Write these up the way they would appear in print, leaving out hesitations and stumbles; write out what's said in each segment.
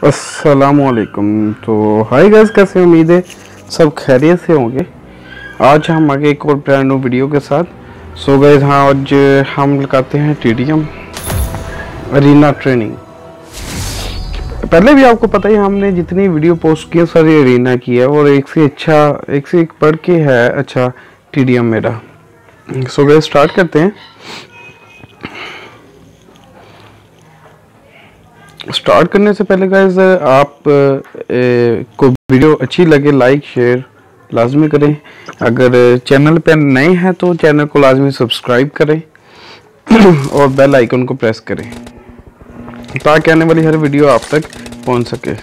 अस्सलामुअलैकुम। तो hi guys, कैसे हैं? उम्मीद है सब खैरियत से होंगे। आज हम आगे एक और ब्रांड न्यू वीडियो के साथ। सो गाइस, हाँ, आज हम लगाते हैं टीडीएम अरीना ट्रेनिंग। पहले भी आपको पता ही, हमने जितनी वीडियो पोस्ट की है सारी अरीना की है और एक से एक बढ़ के है अच्छा टीडीएम मेरा। सो गाइस, स्टार्ट करते हैं। स्टार्ट करने से पहले गाइस, आप को वीडियो अच्छी लगे लाइक शेयर लाजमी करें। अगर चैनल पर नए हैं तो चैनल को लाजमी सब्सक्राइब करें और बेल आइकन को प्रेस करें ताकि आने वाली हर वीडियो आप तक पहुंच सके।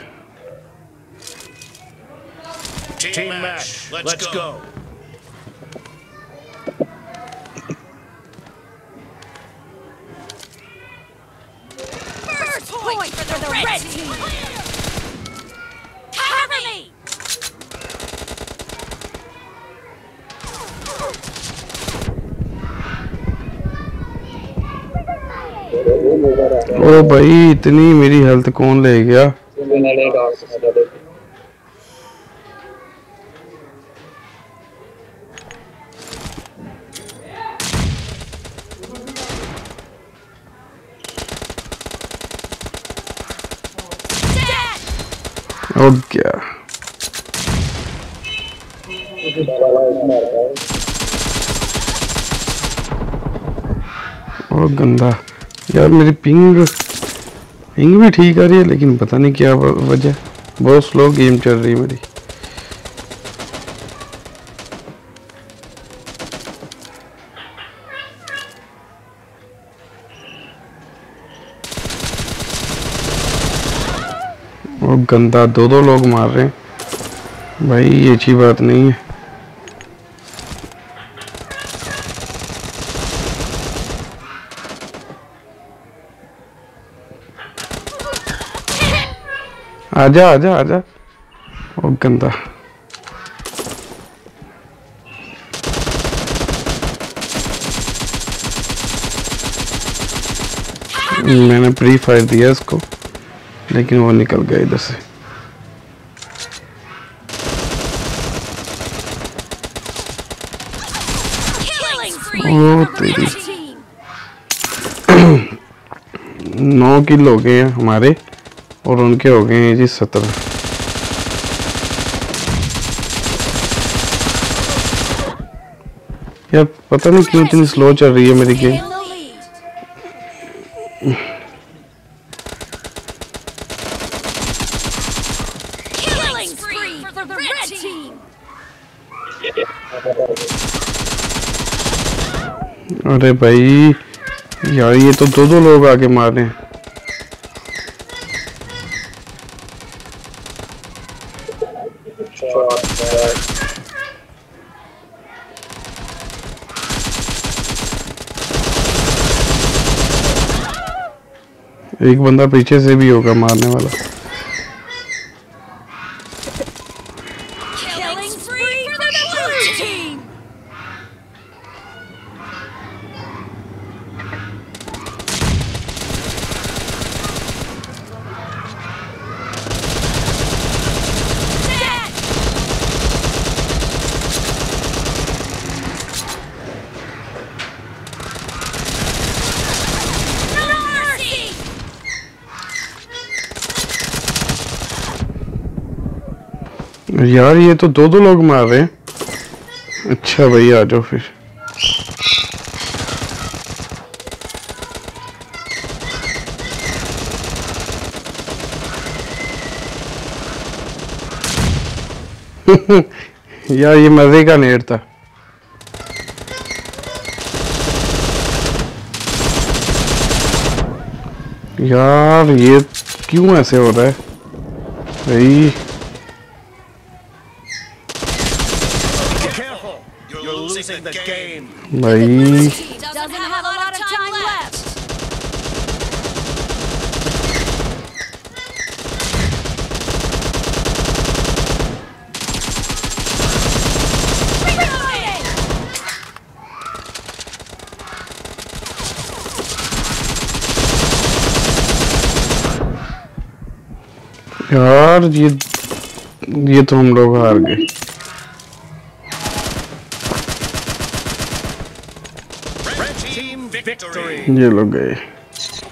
Team match, let's go. First point for the red team. Cover me. ओ भाई, इतनी मेरी हेल्थ कौन ले गया? ओ क्या ओ गंदा यार, मेरी पिंग भी ठीक आ रही है लेकिन पता नहीं क्या वजह, बहुत स्लो गेम चल रही है मेरी। और गंदा दो लोग मार रहे हैं भाई, ये अच्छी बात नहीं है। आजा आजा आजा। ओ गंदा, मैंने प्री फायर दिया इसको लेकिन वो निकल गया इधर से। ओ तेरी 9 किल हो गए हैं हमारे और उनके हो गए हैं जी 17। यार पता नहीं क्यों इतनी स्लो चल रही है मेरी गेम। अरे भाई यार, ये तो दो लोग आगे मार रहे हैं। एक बंदा पीछे से भी होगा मारने वाला। यार ये तो दो लोग मार रहे हैं। अच्छा भाई, आ जाओ फिर। यार ये मजे का नेट था। यार ये क्यों ऐसे हो रहा है भाई? भाई यार ये तो हम लोग हार गए। Red team victory. ये लोग गए।